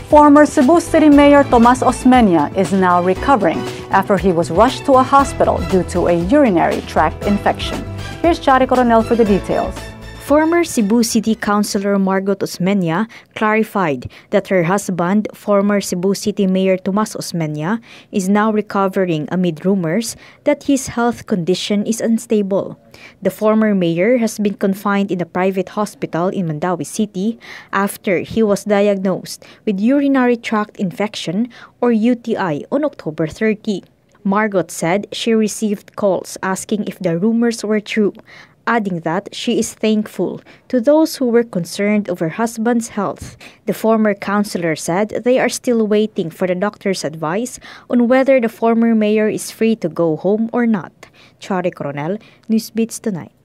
Former Cebu City Mayor Tomas Osmeña is now recovering after he was rushed to a hospital due to a urinary tract infection. Here's Chari Coronel for the details. Former Cebu City Councilor Margot Osmeña clarified that her husband, former Cebu City Mayor Tomas Osmeña, is now recovering amid rumors that his health condition is unstable. The former mayor has been confined in a private hospital in Mandawi City after he was diagnosed with urinary tract infection or UTI on October 30. Margot said she received calls asking if the rumors were true, adding that she is thankful to those who were concerned over her husband's health. The former councilor said they are still waiting for the doctor's advice on whether the former mayor is free to go home or not. Chari Coronel, Newsbeats Tonight.